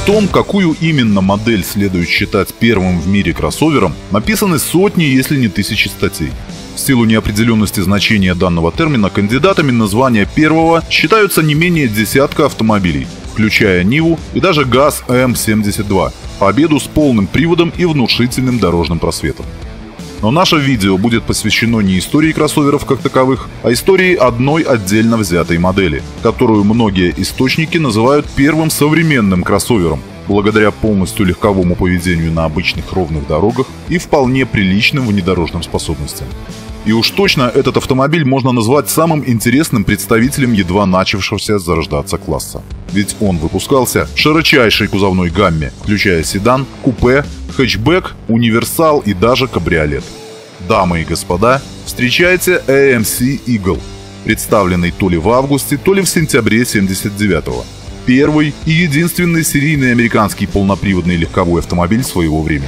том, какую именно модель следует считать первым в мире кроссовером, написаны сотни, если не тысячи статей. В силу неопределенности значения данного термина кандидатами на звание первого считаются не менее десятка автомобилей, включая Ниву и даже ГАЗ М-72, Победу с полным приводом и внушительным дорожным просветом. Но наше видео будет посвящено не истории кроссоверов как таковых, а истории одной отдельно взятой модели, которую многие источники называют первым современным кроссовером, благодаря полностью легковому поведению на обычных ровных дорогах и вполне приличным внедорожным способностям. И уж точно этот автомобиль можно назвать самым интересным представителем едва начавшегося зарождаться класса. Ведь он выпускался в широчайшей кузовной гамме, включая седан, купе, хэтчбэк, универсал и даже кабриолет. Дамы и господа, встречайте AMC Eagle, представленный то ли в августе, то ли в сентябре 1979-го. Первый и единственный серийный американский полноприводный легковой автомобиль своего времени.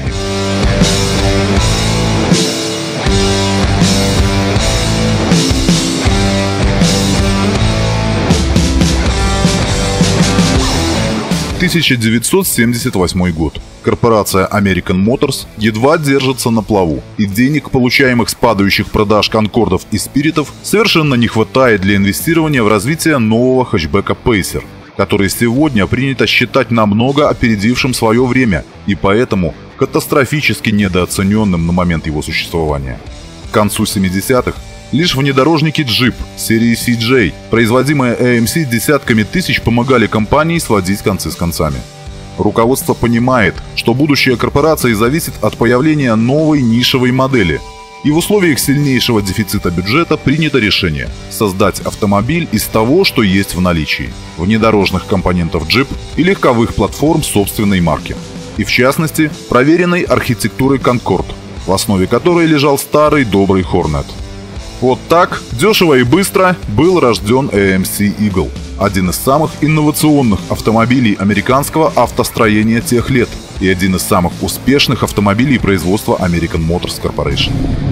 – 1978 год. Корпорация American Motors едва держится на плаву, и денег, получаемых с падающих продаж конкордов и спиритов, совершенно не хватает для инвестирования в развитие нового хэтчбека Pacer, который сегодня принято считать намного опередившим свое время и поэтому катастрофически недооцененным на момент его существования. К концу 70-х лишь внедорожники Jeep серии CJ, производимые AMC десятками тысяч, помогали компании сводить концы с концами. Руководство понимает, что будущее корпорации зависит от появления новой нишевой модели, и в условиях сильнейшего дефицита бюджета принято решение создать автомобиль из того, что есть в наличии – внедорожных компонентов Jeep и легковых платформ собственной марки. И в частности, проверенной архитектурой Concorde, в основе которой лежал старый добрый Hornet. Вот так, дешево и быстро, был рожден AMC Eagle, один из самых инновационных автомобилей американского автостроения тех лет и один из самых успешных автомобилей производства American Motors Corporation.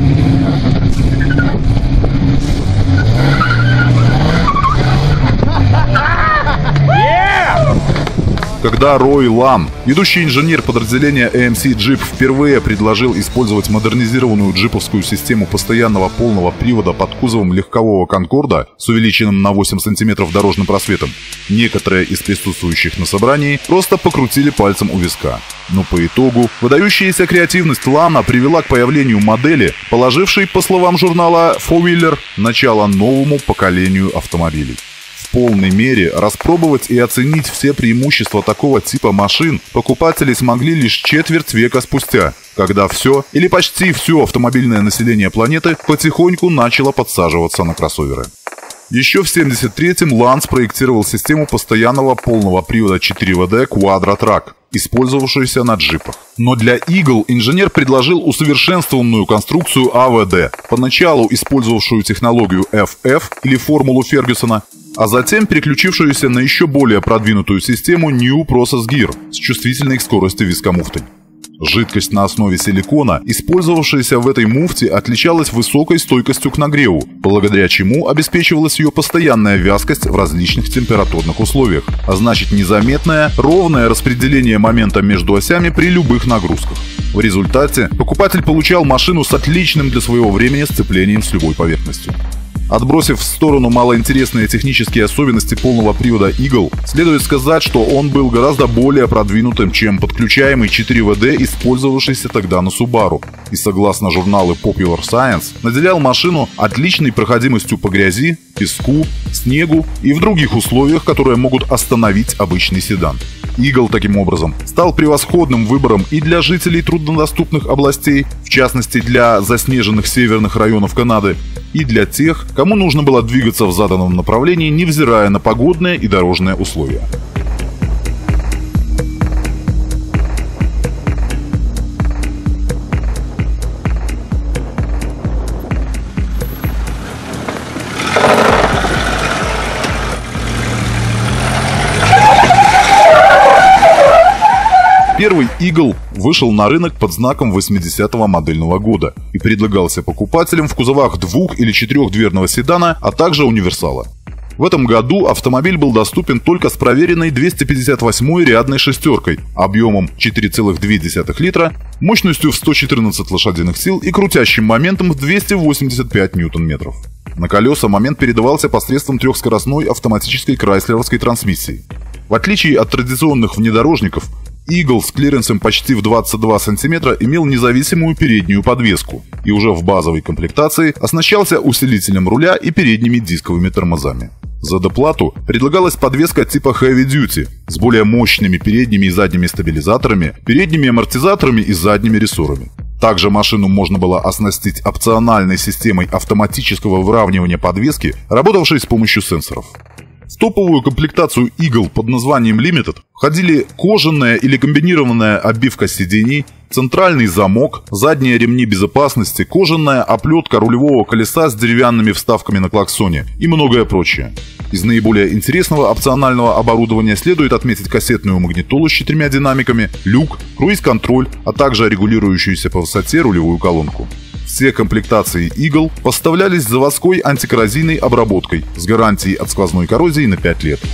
Когда Рой Лан, ведущий инженер подразделения AMC Jeep, впервые предложил использовать модернизированную джиповскую систему постоянного полного привода под кузовом легкового Конкорда с увеличенным на 8 см дорожным просветом, некоторые из присутствующих на собрании просто покрутили пальцем у виска. Но по итогу выдающаяся креативность Лана привела к появлению модели, положившей, по словам журнала Four Wheeler, начало новому поколению автомобилей. В полной мере распробовать и оценить все преимущества такого типа машин покупатели смогли лишь четверть века спустя, когда все или почти все автомобильное население планеты потихоньку начало подсаживаться на кроссоверы. Еще в 1973-м Лан спроектировал систему постоянного полного привода 4WD Quadra-Track, использовавшуюся на джипах. Но для Eagle инженер предложил усовершенствованную конструкцию AVD, поначалу использовавшую технологию FF или формулу Фергюсона, а затем переключившуюся на еще более продвинутую систему New Process Gear с чувствительной к скорости виска муфтой. Жидкость на основе силикона, использовавшаяся в этой муфте, отличалась высокой стойкостью к нагреву, благодаря чему обеспечивалась ее постоянная вязкость в различных температурных условиях, а значит незаметное, ровное распределение момента между осями при любых нагрузках. В результате покупатель получал машину с отличным для своего времени сцеплением с любой поверхностью. Отбросив в сторону малоинтересные технические особенности полного привода Eagle, следует сказать, что он был гораздо более продвинутым, чем подключаемый 4WD, использовавшийся тогда на Subaru, и, согласно журналу Popular Science, наделял машину отличной проходимостью по грязи, песку, снегу и в других условиях, которые могут остановить обычный седан. Eagle, таким образом, стал превосходным выбором и для жителей труднодоступных областей, в частности для заснеженных северных районов Канады, и для тех, кому нужно было двигаться в заданном направлении, невзирая на погодные и дорожные условия. Первый Eagle вышел на рынок под знаком 80-го модельного года и предлагался покупателям в кузовах двух- или четырехдверного седана, а также универсала. В этом году автомобиль был доступен только с проверенной 258-й рядной шестеркой объемом 4,2 литра, мощностью в 114 лошадиных сил и крутящим моментом в 285 ньютон-метров. На колеса момент передавался посредством трехскоростной автоматической крайслеровской трансмиссии. В отличие от традиционных внедорожников, Eagle с клиренсом почти в 22 см имел независимую переднюю подвеску и уже в базовой комплектации оснащался усилителем руля и передними дисковыми тормозами. За доплату предлагалась подвеска типа Heavy Duty с более мощными передними и задними стабилизаторами, передними амортизаторами и задними рессорами. Также машину можно было оснастить опциональной системой автоматического выравнивания подвески, работавшей с помощью сенсоров. В топовую комплектацию Eagle под названием Limited входили кожаная или комбинированная обивка сидений, центральный замок, задние ремни безопасности, кожаная оплетка рулевого колеса с деревянными вставками на клаксоне и многое прочее. Из наиболее интересного опционального оборудования следует отметить кассетную магнитолу с 4 динамиками, люк, круиз-контроль, а также регулирующуюся по высоте рулевую колонку. Все комплектации Eagle поставлялись с заводской антикоррозийной обработкой с гарантией от сквозной коррозии на 5 лет.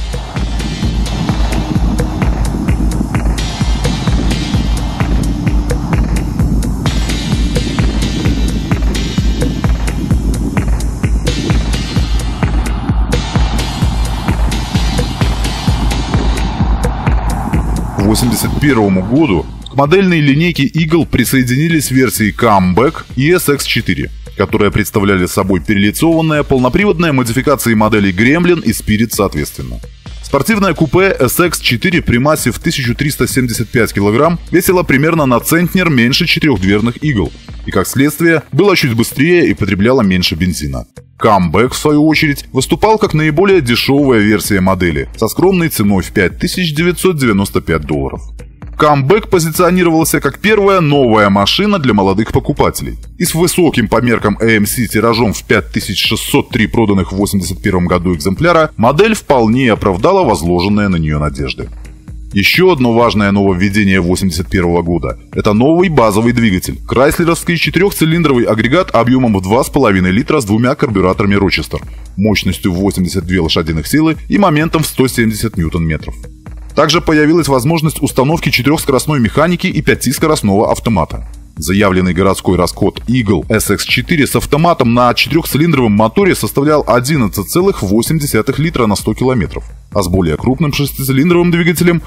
К 1981 году к модельной линейке Eagle присоединились версии Comeback и SX4, которые представляли собой перелицованные полноприводные модификации моделей Gremlin и Spirit соответственно. Спортивное купе SX4 при массе в 1375 кг весило примерно на центнер меньше четырехдверных Eagle и, как следствие, было чуть быстрее и потребляло меньше бензина. Comeback, в свою очередь, выступал как наиболее дешевая версия модели со скромной ценой в $5995. Comeback позиционировался как первая новая машина для молодых покупателей. И с высоким по меркам AMC тиражом в 5603 проданных в 1981 году экземпляра модель вполне оправдала возложенные на нее надежды. Еще одно важное нововведение 1981 года – это новый базовый двигатель – крайслеровский четырехцилиндровый агрегат объемом в 2,5 литра с двумя карбюраторами Rochester, мощностью в 82 лошадиных силы и моментом в 170 ньютон-метров. Также появилась возможность установки 4-скоростной механики и 5-скоростного автомата. Заявленный городской расход Eagle SX4 с автоматом на 4-цилиндровом моторе составлял 11,8 литра на 100 км, а с более крупным 6-цилиндровым двигателем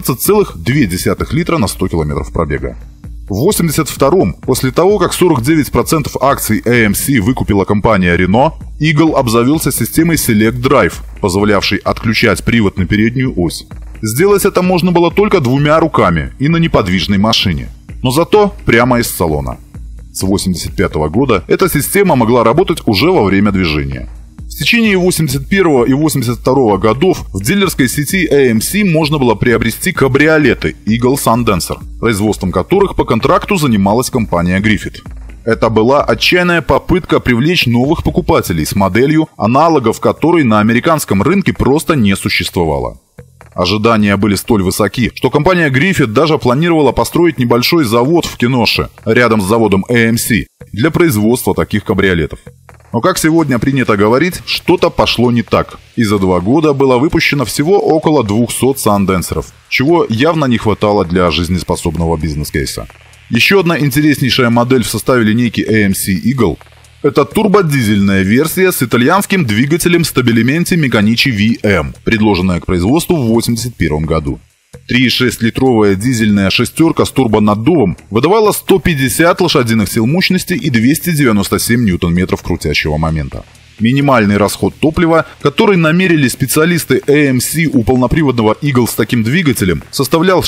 11,2 литра на 100 км пробега. В 1982-м, после того, как 49% акций AMC выкупила компания Renault, Eagle обзавелся системой Select Drive, позволявшей отключать привод на переднюю ось. Сделать это можно было только двумя руками и на неподвижной машине. Но зато прямо из салона. С 1985 года эта система могла работать уже во время движения. В течение 1981 и 1982 годов в дилерской сети AMC можно было приобрести кабриолеты Eagle Sundancer, производством которых по контракту занималась компания Griffith. Это была отчаянная попытка привлечь новых покупателей с моделью, аналогов которой на американском рынке просто не существовало. Ожидания были столь высоки, что компания Griffith даже планировала построить небольшой завод в Кеноше, рядом с заводом AMC, для производства таких кабриолетов. Но, как сегодня принято говорить, что-то пошло не так, и за 2 года было выпущено всего около 200 Sundancer'ов, чего явно не хватало для жизнеспособного бизнес-кейса. Еще одна интереснейшая модель в составе линейки AMC Eagle – это турбодизельная версия с итальянским двигателем Stabilimenti Meccanici VM, предложенная к производству в 1981 году. 3,6-литровая дизельная шестерка с турбонаддувом выдавала 150 лошадиных сил мощности и 297 ньютон-метров крутящего момента. Минимальный расход топлива, который намерили специалисты AMC у полноприводного Eagle с таким двигателем, составлял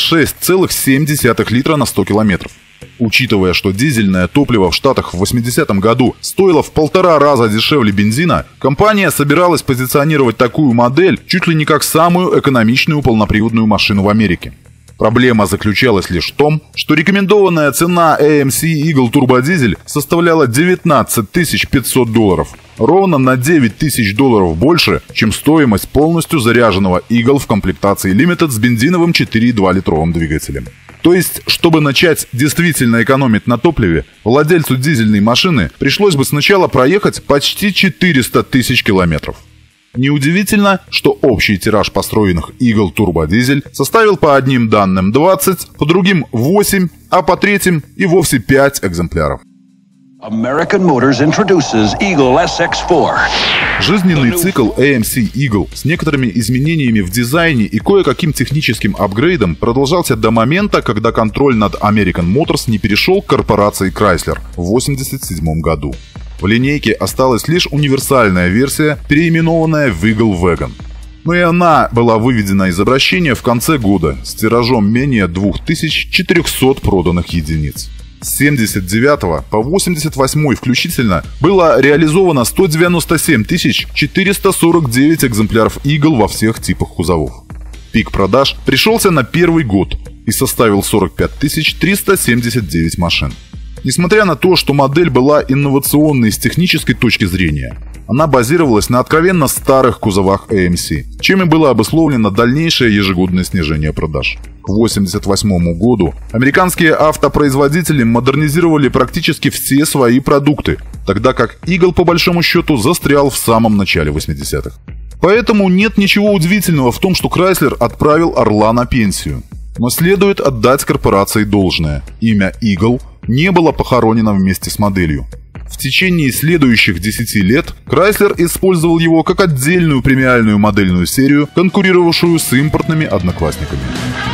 6,7 литра на 100 километров. Учитывая, что дизельное топливо в Штатах в 80-м году стоило в 1,5 раза дешевле бензина, компания собиралась позиционировать такую модель чуть ли не как самую экономичную полноприводную машину в Америке. Проблема заключалась лишь в том, что рекомендованная цена AMC Eagle турбодизель составляла $19 500, ровно на $9 000 больше, чем стоимость полностью заряженного Eagle в комплектации Limited с бензиновым 4,2-литровым двигателем. То есть, чтобы начать действительно экономить на топливе, владельцу дизельной машины пришлось бы сначала проехать почти 400 000 километров. Неудивительно, что общий тираж построенных Eagle турбодизель составил по одним данным 20, по другим 8, а по третьим и вовсе 5 экземпляров. American Motors introduces Eagle SX4. Жизненный цикл AMC Eagle с некоторыми изменениями в дизайне и кое-каким техническим апгрейдом продолжался до момента, когда контроль над American Motors не перешел к корпорации Chrysler в 1987 году. В линейке осталась лишь универсальная версия, переименованная в Eagle Wagon. Но и она была выведена из обращения в конце года с тиражом менее 2400 проданных единиц. С 79 по 88 включительно было реализовано 197 449 экземпляров Eagle во всех типах кузовов. Пик продаж пришелся на первый год и составил 45 379 машин. Несмотря на то, что модель была инновационной с технической точки зрения, она базировалась на откровенно старых кузовах AMC, чем и было обусловлено дальнейшее ежегодное снижение продаж. К 1988 году американские автопроизводители модернизировали практически все свои продукты, тогда как Eagle по большому счету застрял в самом начале 80-х. Поэтому нет ничего удивительного в том, что Chrysler отправил Орла на пенсию. Но следует отдать корпорации должное. Имя Eagle не было похоронено вместе с моделью. В течение следующих 10 лет Chrysler использовал его как отдельную премиальную модельную серию, конкурировавшую с импортными одноклассниками.